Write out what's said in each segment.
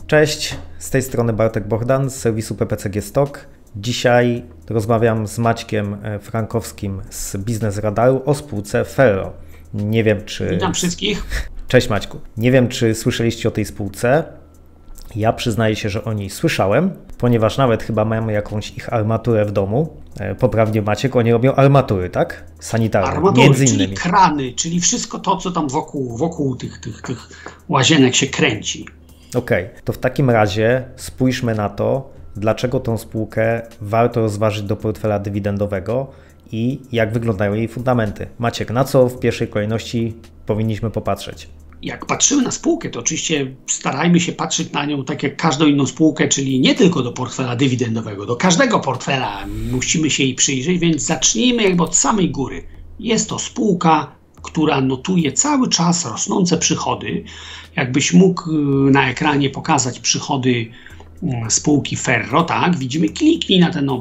Cześć, z tej strony Bartek Bohdan z serwisu PPCG Stock. Dzisiaj rozmawiam z Maćkiem Frankowskim z Biznes Radaru o spółce Ferro. Nie wiem, czy... Witam wszystkich. Cześć Maćku. Nie wiem, czy słyszeliście o tej spółce. Ja przyznaję się, że o niej słyszałem, ponieważ nawet chyba mamy jakąś ich armaturę w domu. Poprawnie Maciek, oni robią armatury, tak? Sanitarne, armatury, między innymi. czyli krany, czyli wszystko to, co tam wokół tych łazienek się kręci. Okej, to w takim razie spójrzmy na to, dlaczego tą spółkę warto rozważyć do portfela dywidendowego i jak wyglądają jej fundamenty. Maciek, na co w pierwszej kolejności powinniśmy popatrzeć? Jak patrzymy na spółkę, to oczywiście starajmy się patrzeć na nią tak jak każdą inną spółkę, czyli nie tylko do portfela dywidendowego, do każdego portfela musimy się jej przyjrzeć, więc zacznijmy jakby od samej góry. Jest to spółka, która notuje cały czas rosnące przychody. Jakbyś mógł na ekranie pokazać przychody spółki Ferro, tak? Widzimy, kliknij na ten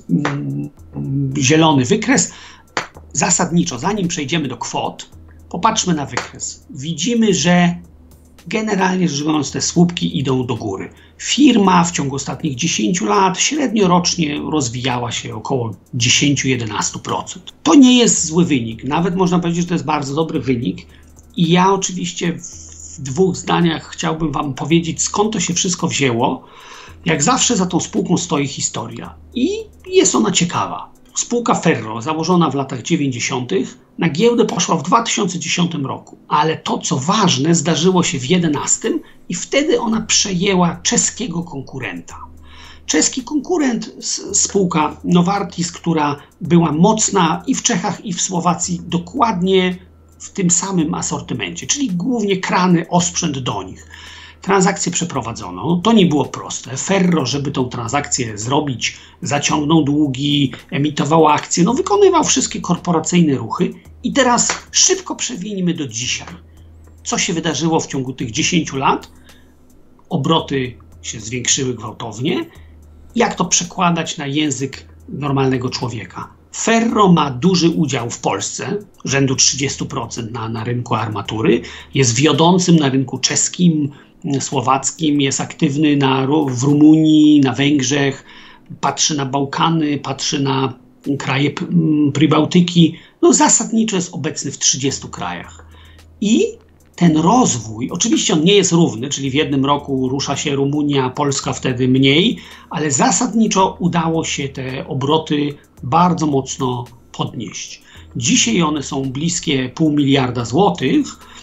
zielony wykres. Zasadniczo, zanim przejdziemy do kwot, popatrzmy na wykres. Widzimy, że generalnie rzecz biorąc te słupki idą do góry. Firma w ciągu ostatnich 10 lat średnio rocznie rozwijała się około 10-11%. To nie jest zły wynik. Nawet można powiedzieć, że to jest bardzo dobry wynik. I ja oczywiście w dwóch zdaniach chciałbym Wam powiedzieć, skąd to się wszystko wzięło. Jak zawsze za tą spółką stoi historia. I jest ona ciekawa. Spółka Ferro, założona w latach 90., na giełdę poszła w 2010 roku. Ale to, co ważne, zdarzyło się w 2011 i wtedy ona przejęła czeskiego konkurenta. Czeski konkurent, spółka Novartis, która była mocna i w Czechach, i w Słowacji, dokładnie w tym samym asortymencie, czyli głównie krany, osprzęt do nich. Transakcję przeprowadzono, to nie było proste. Ferro, żeby tą transakcję zrobić, zaciągnął długi, emitował akcje, wykonywał wszystkie korporacyjne ruchy. I teraz szybko przewinijmy do dzisiaj. Co się wydarzyło w ciągu tych 10 lat? Obroty się zwiększyły gwałtownie. Jak to przekładać na język normalnego człowieka? Ferro ma duży udział w Polsce, rzędu 30% na rynku armatury. Jest wiodącym na rynku czeskim, słowackim, jest aktywny w Rumunii, na Węgrzech, patrzy na Bałkany, patrzy na kraje Prybałtyki. Zasadniczo jest obecny w 30 krajach. I ten rozwój, oczywiście on nie jest równy, czyli w jednym roku rusza się Rumunia, Polska wtedy mniej, ale zasadniczo udało się te obroty bardzo mocno podnieść. Dzisiaj one są bliskie 0,5 miliarda złotych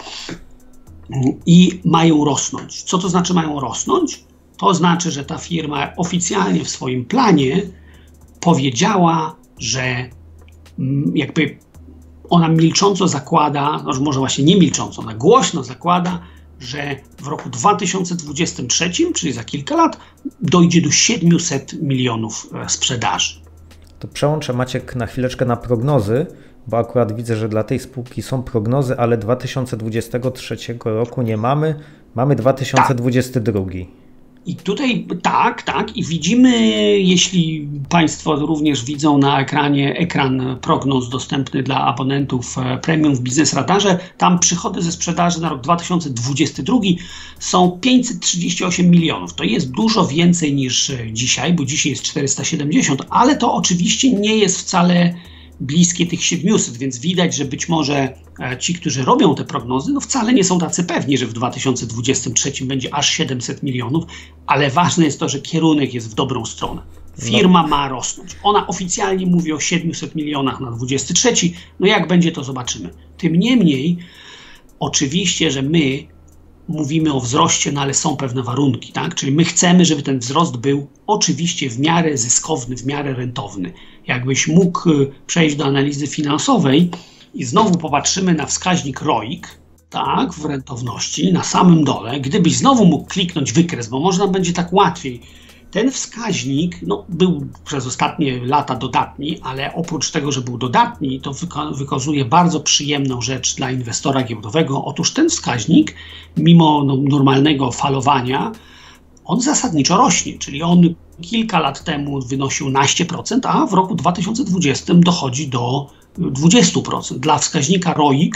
i mają rosnąć. Co to znaczy mają rosnąć? To znaczy, że ta firma oficjalnie w swoim planie powiedziała, że jakby ona milcząco zakłada, może właśnie nie milcząco, ona głośno zakłada, że w roku 2023, czyli za kilka lat, dojdzie do 700 milionów sprzedaży. To przełączę Maciek na chwileczkę na prognozy, bo akurat widzę, że dla tej spółki są prognozy, ale 2023 roku nie mamy, mamy 2022. I tutaj tak. I widzimy, jeśli Państwo również widzą na ekranie ekran prognoz dostępny dla abonentów premium w Biznes Radarze, tam przychody ze sprzedaży na rok 2022 są 538 milionów. To jest dużo więcej niż dzisiaj, bo dzisiaj jest 470, ale to oczywiście nie jest wcale bliskie tych 700, więc widać, że być może ci, którzy robią te prognozy, wcale nie są tacy pewni, że w 2023 będzie aż 700 milionów, ale ważne jest to, że kierunek jest w dobrą stronę. Firma ma rosnąć. Ona oficjalnie mówi o 700 milionach na 23, jak będzie, to zobaczymy. Tym niemniej, oczywiście, że my mówimy o wzroście, ale są pewne warunki, tak? Czyli my chcemy, żeby ten wzrost był oczywiście w miarę zyskowny, w miarę rentowny. Jakbyś mógł przejść do analizy finansowej i znowu popatrzymy na wskaźnik ROIC, tak, w rentowności, na samym dole, gdybyś znowu mógł kliknąć wykres, bo można będzie tak łatwiej. Ten wskaźnik był przez ostatnie lata dodatni, ale oprócz tego, że był dodatni, to wykazuje bardzo przyjemną rzecz dla inwestora giełdowego. Otóż ten wskaźnik, mimo normalnego falowania, on zasadniczo rośnie, czyli on kilka lat temu wynosił 11%, a w roku 2020 dochodzi do 20%. Dla wskaźnika ROIC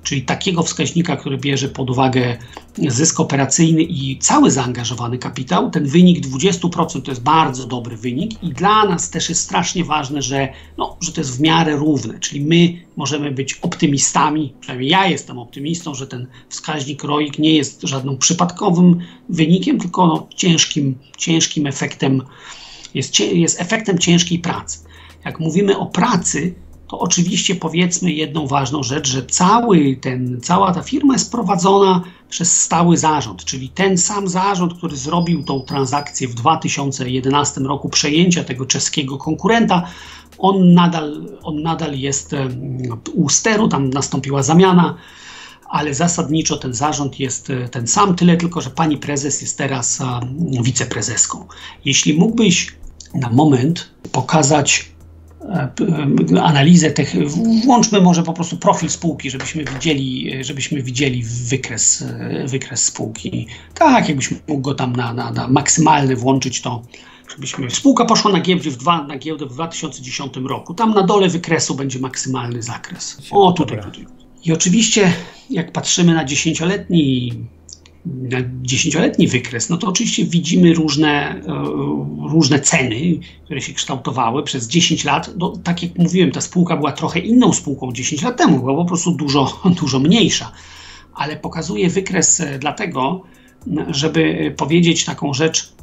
czyli takiego wskaźnika, który bierze pod uwagę zysk operacyjny i cały zaangażowany kapitał, ten wynik 20% to jest bardzo dobry wynik i dla nas też jest strasznie ważne, że to jest w miarę równe, czyli my możemy być optymistami, przynajmniej ja jestem optymistą, że ten wskaźnik ROIC nie jest żadnym przypadkowym wynikiem, tylko ciężkim efektem, jest efektem ciężkiej pracy. Jak mówimy o pracy, to oczywiście powiedzmy jedną ważną rzecz, że cała ta firma jest prowadzona przez stały zarząd, czyli ten sam zarząd, który zrobił tą transakcję w 2011 roku przejęcia tego czeskiego konkurenta, on nadal jest u steru, tam nastąpiła zamiana, ale zasadniczo ten zarząd jest ten sam, tyle tylko, że pani prezes jest teraz wiceprezeską. Jeśli mógłbyś na moment pokazać analizę włączmy może po prostu profil spółki, żebyśmy widzieli wykres spółki. Tak, jakbyś mógł go tam na maksymalny włączyć, to spółka poszła na giełdę w 2010 roku. Tam na dole wykresu będzie maksymalny zakres. O, tutaj. I oczywiście jak patrzymy na dziesięcioletni wykres, no to oczywiście widzimy różne ceny, które się kształtowały przez 10 lat. No, tak jak mówiłem, ta spółka była trochę inną spółką 10 lat temu, była po prostu dużo mniejsza. Ale pokazuję wykres dlatego, żeby powiedzieć taką rzecz.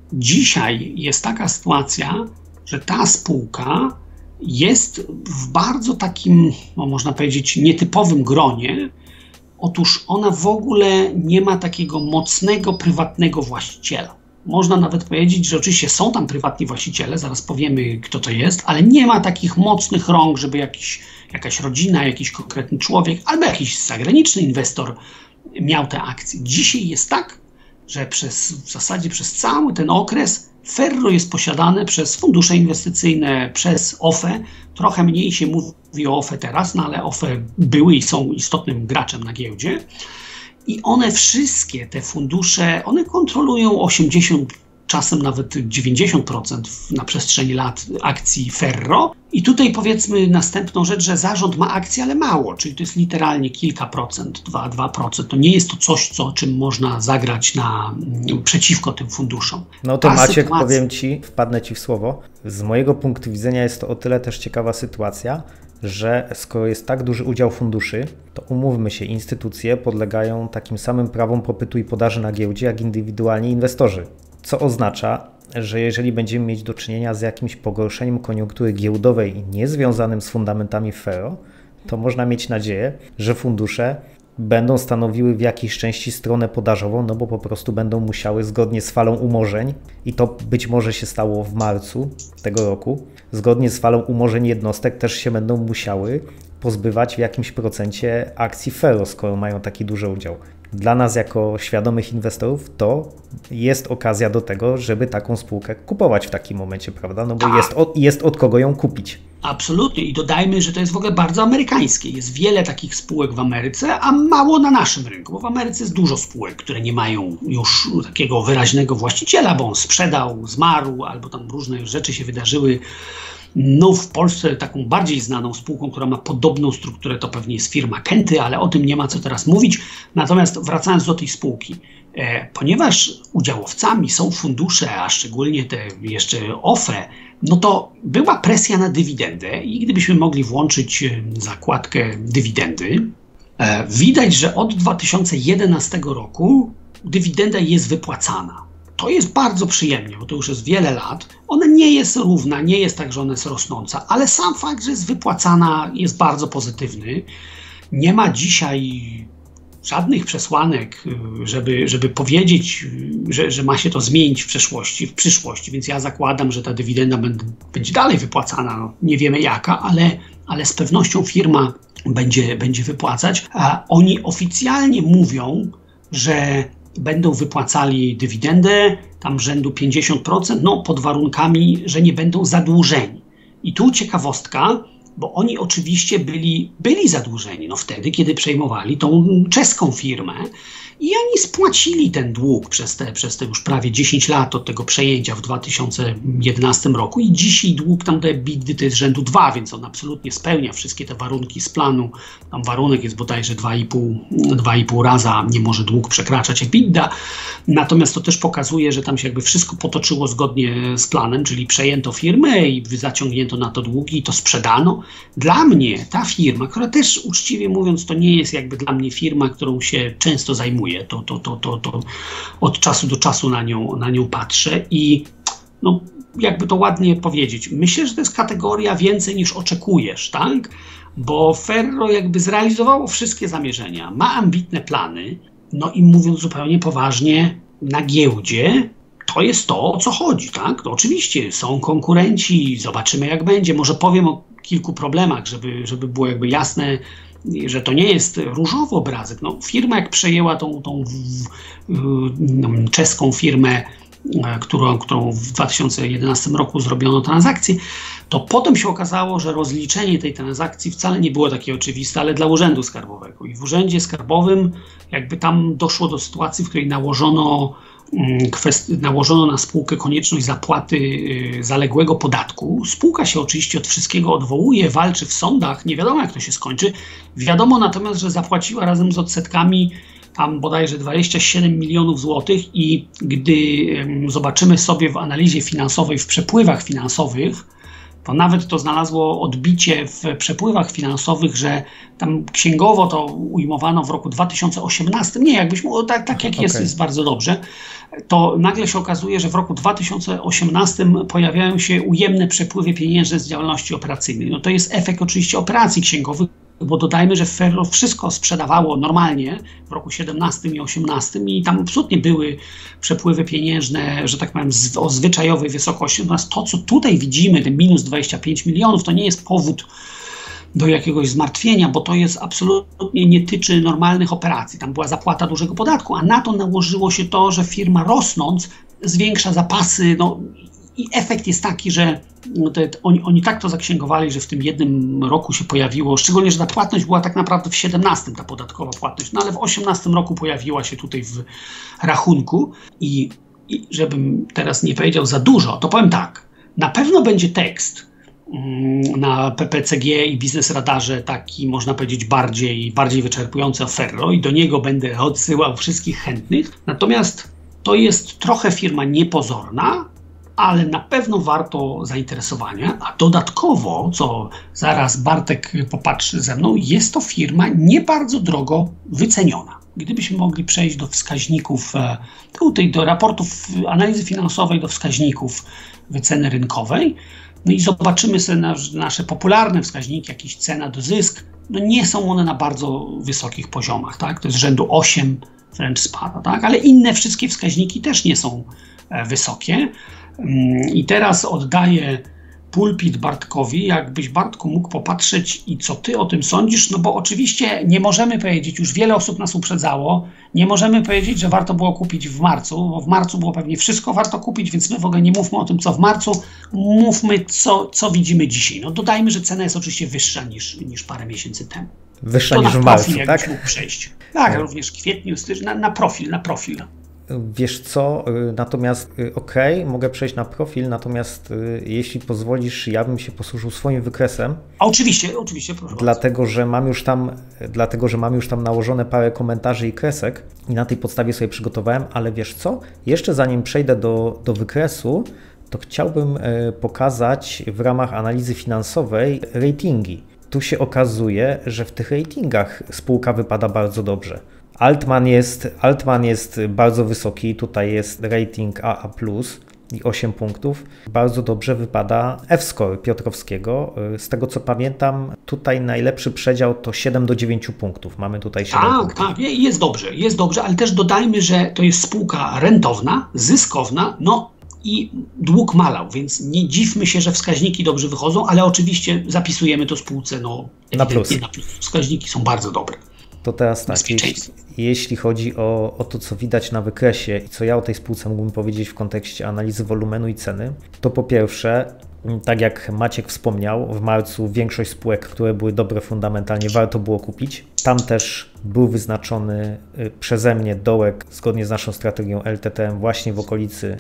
Dzisiaj jest taka sytuacja, że ta spółka jest w bardzo takim, można powiedzieć, nietypowym gronie. Otóż ona w ogóle nie ma takiego mocnego, prywatnego właściciela. Można nawet powiedzieć, że oczywiście są tam prywatni właściciele, zaraz powiemy, kto to jest, ale nie ma takich mocnych rąk, żeby jakaś rodzina, jakiś konkretny człowiek albo jakiś zagraniczny inwestor miał te akcje. Dzisiaj jest tak, że w zasadzie przez cały ten okres Ferro jest posiadane przez fundusze inwestycyjne, przez OFE. Trochę mniej się mówi o OFE teraz, no ale OFE były i są istotnym graczem na giełdzie. I one wszystkie, te fundusze, one kontrolują 80, czasem nawet 90% na przestrzeni lat akcji Ferro. I tutaj powiedzmy następną rzecz, że zarząd ma akcje, ale mało, czyli to jest literalnie kilka procent, 2%. To nie jest to coś, czym można zagrać przeciwko tym funduszom. No to Maciek, powiem Ci, wpadnę Ci w słowo. Z mojego punktu widzenia jest to o tyle też ciekawa sytuacja, że skoro jest tak duży udział funduszy, to umówmy się, instytucje podlegają takim samym prawom popytu i podaży na giełdzie, jak indywidualni inwestorzy. Co oznacza, że jeżeli będziemy mieć do czynienia z jakimś pogorszeniem koniunktury giełdowej niezwiązanym z fundamentami Ferro, to można mieć nadzieję, że fundusze będą stanowiły w jakiejś części stronę podażową, no bo po prostu będą musiały zgodnie z falą umorzeń, i to być może się stało w marcu tego roku, zgodnie z falą umorzeń jednostek też się będą musiały pozbywać w jakimś procencie akcji Ferro, skoro mają taki duży udział. Dla nas jako świadomych inwestorów to jest okazja do tego, żeby taką spółkę kupować w takim momencie, prawda? No bo jest od kogo ją kupić. Absolutnie i dodajmy, że to jest w ogóle bardzo amerykańskie. Jest wiele takich spółek w Ameryce, a mało na naszym rynku, bo w Ameryce jest dużo spółek, które nie mają już takiego wyraźnego właściciela, bo on sprzedał, zmarł albo tam różne rzeczy się wydarzyły. No w Polsce taką bardziej znaną spółką, która ma podobną strukturę, to pewnie jest firma Kenty, ale o tym nie ma co teraz mówić. Natomiast wracając do tej spółki, ponieważ udziałowcami są fundusze, a szczególnie te jeszcze OFE, no to była presja na dywidendę i gdybyśmy mogli włączyć zakładkę dywidendy, widać, że od 2011 roku dywidenda jest wypłacana. To jest bardzo przyjemnie, bo to już jest wiele lat. Ona nie jest równa, nie jest tak, że ona jest rosnąca, ale sam fakt, że jest wypłacana, jest bardzo pozytywny. Nie ma dzisiaj żadnych przesłanek, żeby powiedzieć, że ma się to zmienić w przyszłości, więc ja zakładam, że ta dywidenda będzie dalej wypłacana. No, nie wiemy jaka, ale z pewnością firma będzie wypłacać. A oni oficjalnie mówią, że będą wypłacali dywidendę tam rzędu 50%, no pod warunkami, że nie będą zadłużeni. I tu ciekawostka, bo oni oczywiście byli zadłużeni, no wtedy, kiedy przejmowali tą czeską firmę I oni spłacili ten dług przez te już prawie 10 lat od tego przejęcia w 2011 roku i dzisiaj dług tam do EBITDA to jest rzędu 2, więc on absolutnie spełnia wszystkie te warunki z planu. Tam warunek jest bodajże 2,5 raza, nie może dług przekraczać EBITDA. Natomiast to też pokazuje, że tam się jakby wszystko potoczyło zgodnie z planem, czyli przejęto firmę i zaciągnięto na to długi i to sprzedano. Dla mnie ta firma, która też uczciwie mówiąc to nie jest jakby dla mnie firma, którą się często zajmuję, to od czasu do czasu na nią patrzę i no jakby to ładnie powiedzieć, myślę, że to jest kategoria więcej niż oczekujesz, tak? Bo Ferro jakby zrealizowało wszystkie zamierzenia, ma ambitne plany, no i mówiąc zupełnie poważnie, na giełdzie to jest to, o co chodzi, tak? To oczywiście są konkurenci, zobaczymy jak będzie, może powiem o kilku problemach, żeby było jakby jasne, że to nie jest różowy obrazek. No, firma jak przejęła tą czeską firmę, którą w 2011 roku zrobiono transakcję, to potem się okazało, że rozliczenie tej transakcji wcale nie było takie oczywiste, ale dla Urzędu Skarbowego. I w Urzędzie Skarbowym jakby tam doszło do sytuacji, w której nałożono na spółkę konieczność zapłaty zaległego podatku. Spółka się oczywiście od wszystkiego odwołuje, walczy w sądach, nie wiadomo jak to się skończy. Wiadomo natomiast, że zapłaciła razem z odsetkami tam bodajże 27 milionów złotych i gdy zobaczymy sobie w analizie finansowej, w przepływach finansowych, to nawet to znalazło odbicie w przepływach finansowych, że tam księgowo to ujmowano w roku 2018, nie, jakbyś mówił, tak jak jest bardzo dobrze, to nagle się okazuje, że w roku 2018 pojawiają się ujemne przepływy pieniężne z działalności operacyjnej. No to jest efekt oczywiście operacji księgowych, bo dodajmy, że Ferro wszystko sprzedawało normalnie w roku 17 i 18 i tam absolutnie były przepływy pieniężne, że tak powiem, o zwyczajowej wysokości. Natomiast to, co tutaj widzimy, ten minus 25 milionów, to nie jest powód do jakiegoś zmartwienia, bo to jest absolutnie nie tyczy normalnych operacji. Tam była zapłata dużego podatku, a na to nałożyło się to, że firma rosnąc zwiększa zapasy, no i efekt jest taki, że oni tak to zaksięgowali, że w tym jednym roku się pojawiło, szczególnie, że ta płatność była tak naprawdę w 17, ta podatkowa płatność, no ale w 18 roku pojawiła się tutaj w rachunku i żebym teraz nie powiedział za dużo, to powiem tak, na pewno będzie tekst na PPCG i Biznes Radarze taki, można powiedzieć, bardziej wyczerpujący o Ferro i do niego będę odsyłał wszystkich chętnych, natomiast to jest trochę firma niepozorna, ale na pewno warto zainteresowania, a dodatkowo, co zaraz Bartek popatrzy ze mną, jest to firma nie bardzo drogo wyceniona. Gdybyśmy mogli przejść do wskaźników, tutaj do raportów analizy finansowej, do wskaźników wyceny rynkowej, no i zobaczymy sobie nasze popularne wskaźniki, jakieś cena do zysk, no nie są one na bardzo wysokich poziomach, tak? To jest rzędu 8, wręcz spada, tak? Ale inne wszystkie wskaźniki też nie są wysokie. I teraz oddaję pulpit Bartkowi, jakbyś Bartku mógł popatrzeć i co ty o tym sądzisz, no bo oczywiście nie możemy powiedzieć, już wiele osób nas uprzedzało, nie możemy powiedzieć, że warto było kupić w marcu, bo w marcu było pewnie wszystko warto kupić, więc my w ogóle nie mówmy o tym, co w marcu, mówmy, co widzimy dzisiaj. No dodajmy, że cena jest oczywiście wyższa niż parę miesięcy temu. Wyższa niż w marcu, tak? Mógł przejść. Tak, również w kwietniu, na profil. Wiesz co, natomiast mogę przejść na profil, natomiast jeśli pozwolisz, ja bym się posłużył swoim wykresem. Oczywiście, proszę. Dlatego, że mam już tam nałożone parę komentarzy i kresek i na tej podstawie sobie przygotowałem, ale wiesz co, jeszcze zanim przejdę do wykresu, to chciałbym pokazać w ramach analizy finansowej ratingi. Tu się okazuje, że w tych ratingach spółka wypada bardzo dobrze. Altman jest bardzo wysoki, tutaj jest rating AA+, i 8 punktów. Bardzo dobrze wypada F-score Piotrowskiego. Z tego co pamiętam, tutaj najlepszy przedział to 7 do 9 punktów. Mamy tutaj 7 punktów. Tak, jest dobrze, ale też dodajmy, że to jest spółka rentowna, zyskowna, no i dług malał, więc nie dziwmy się, że wskaźniki dobrze wychodzą, ale oczywiście zapisujemy to spółce na plus. Wskaźniki są bardzo dobre. To teraz tak, jeśli chodzi o to, co widać na wykresie i co ja o tej spółce mógłbym powiedzieć w kontekście analizy wolumenu i ceny, to po pierwsze Tak jak Maciek wspomniał, w marcu większość spółek, które były dobre fundamentalnie, warto było kupić. Tam też był wyznaczony przeze mnie dołek zgodnie z naszą strategią LTTM właśnie w okolicy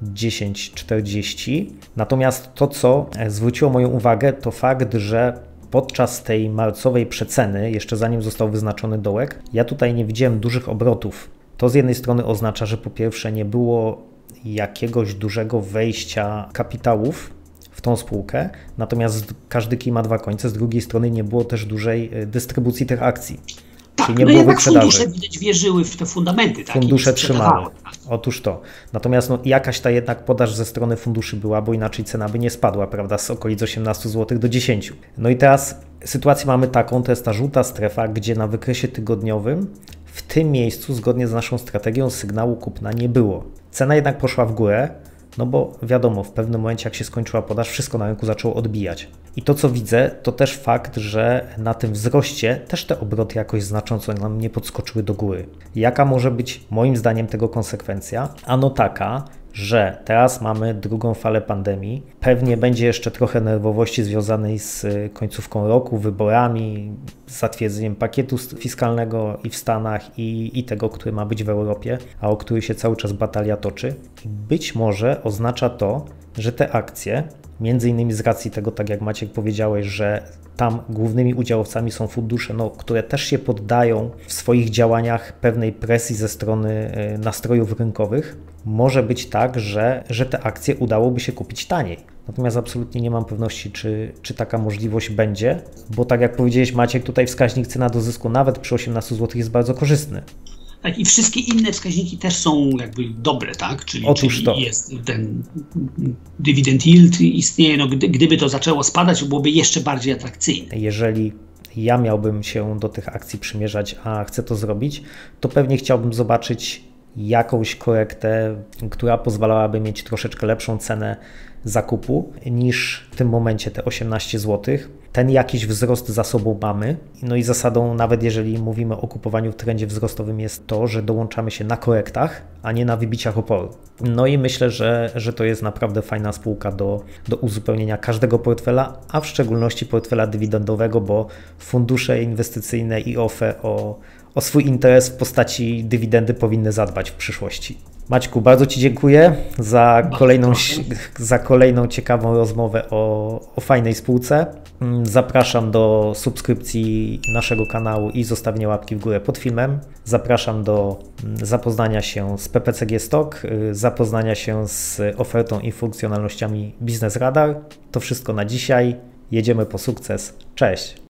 10,40. Natomiast to, co zwróciło moją uwagę, to fakt, że podczas tej marcowej przeceny, jeszcze zanim został wyznaczony dołek, ja tutaj nie widziałem dużych obrotów. To z jednej strony oznacza, że po pierwsze nie było jakiegoś dużego wejścia kapitałów w tą spółkę, natomiast każdy kij ma dwa końce, z drugiej strony nie było też dużej dystrybucji tych akcji. Tak, czyli nie no było jednak wyprzedaży. fundusze widać wierzyły w te fundamenty. Tak, Fundusze trzymały. Tak. Otóż to. Natomiast jakaś ta jednak podaż ze strony funduszy była, bo inaczej cena by nie spadła, prawda, z okolic 18 zł do 10. No i teraz sytuację mamy taką, to jest ta żółta strefa, gdzie na wykresie tygodniowym w tym miejscu, zgodnie z naszą strategią, sygnału kupna nie było. Cena jednak poszła w górę, no bo wiadomo, w pewnym momencie jak się skończyła podaż, wszystko na rynku zaczęło odbijać. I to, co widzę, to też fakt, że na tym wzroście też te obroty jakoś znacząco nam nie podskoczyły do góry. Jaka może być moim zdaniem tego konsekwencja? Ano taka, że teraz mamy drugą falę pandemii. Pewnie będzie jeszcze trochę nerwowości związanej z końcówką roku, wyborami, zatwierdzeniem pakietu fiskalnego i w Stanach, i tego, który ma być w Europie, a o który się cały czas batalia toczy. Być może oznacza to, że te akcje, między innymi z racji tego, tak jak Maciek powiedziałeś, że tam głównymi udziałowcami są fundusze, które też się poddają w swoich działaniach pewnej presji ze strony nastrojów rynkowych, może być tak, że te akcje udałoby się kupić taniej. Natomiast absolutnie nie mam pewności, czy taka możliwość będzie, bo tak jak powiedziałeś Maciek, tutaj wskaźnik cena do zysku nawet przy 18 zł jest bardzo korzystny. Tak, i wszystkie inne wskaźniki też są jakby dobre, tak? Czyli jest ten dividend yield istnieje, gdyby to zaczęło spadać, byłoby jeszcze bardziej atrakcyjne. Jeżeli ja miałbym się do tych akcji przymierzać, a chcę to zrobić, to pewnie chciałbym zobaczyć jakąś korektę, która pozwalałaby mieć troszeczkę lepszą cenę zakupu niż w tym momencie te 18 zł. Ten jakiś wzrost za sobą mamy. No i zasadą, nawet jeżeli mówimy o kupowaniu w trendzie wzrostowym, jest to, że dołączamy się na korektach, a nie na wybiciach oporu. No i myślę, że to jest naprawdę fajna spółka do uzupełnienia każdego portfela, a w szczególności portfela dywidendowego, bo fundusze inwestycyjne i OFE o swój interes w postaci dywidendy powinny zadbać w przyszłości. Maćku, bardzo Ci dziękuję za kolejną ciekawą rozmowę o fajnej spółce. Zapraszam do subskrypcji naszego kanału i zostawienia łapki w górę pod filmem. Zapraszam do zapoznania się z PPCG Stock, zapoznania się z ofertą i funkcjonalnościami Biznes Radar. To wszystko na dzisiaj. Jedziemy po sukces. Cześć!